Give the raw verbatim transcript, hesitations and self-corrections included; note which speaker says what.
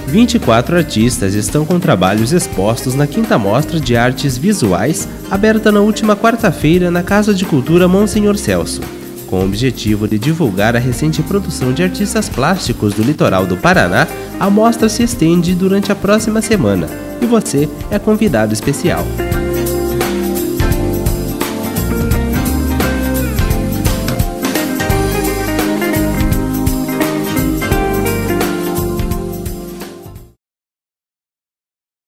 Speaker 1: vinte e quatro artistas estão com trabalhos expostos na quinta Mostra de Artes Visuais, aberta na última quarta-feira na Casa de Cultura Monsenhor Celso. Com o objetivo de divulgar a recente produção de artistas plásticos do litoral do Paraná, a mostra se estende durante a próxima semana e você é convidado especial.